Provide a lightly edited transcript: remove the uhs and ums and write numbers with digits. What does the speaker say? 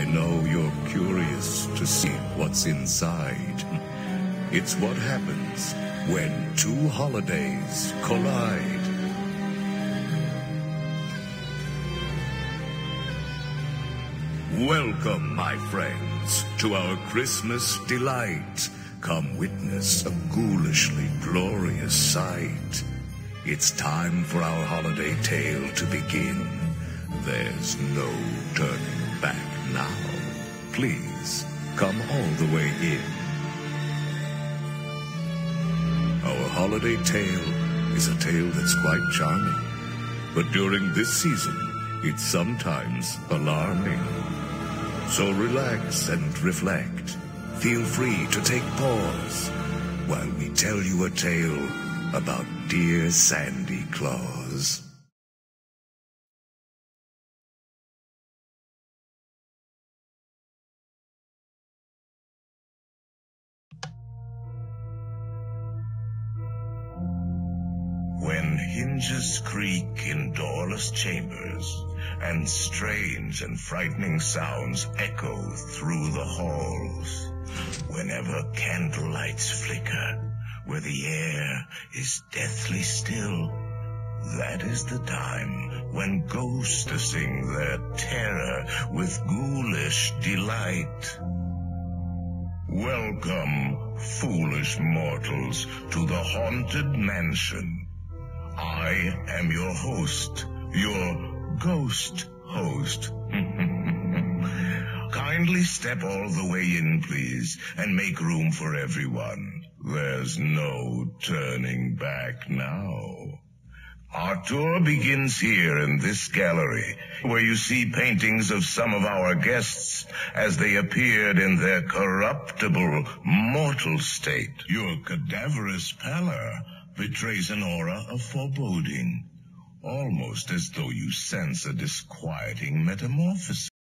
know you're curious to see what's inside. It's what happens when two holidays collide. Welcome, my friends, to our Christmas delight. Come witness a ghoulishly glorious sight. It's time for our holiday tale to begin. There's no turning back now. Please, come all the way in. Our holiday tale is a tale that's quite charming. But during this season, it's sometimes alarming. So relax and reflect. Feel free to take pause while we tell you a tale about dear Sandy Claus. When hinges creak in doorless chambers, and strange and frightening sounds echo through the halls, whenever candlelights flicker, where the air is deathly still, that is the time when ghosts sing their terror with ghoulish delight. Welcome, foolish mortals, to the haunted mansion. I am your host, your ghost host. Kindly step all the way in, please, and make room for everyone. There's no turning back now. Our tour begins here in this gallery, where you see paintings of some of our guests as they appeared in their corruptible, mortal state. Your cadaverous pallor betrays an aura of foreboding, almost as though you sense a disquieting metamorphosis.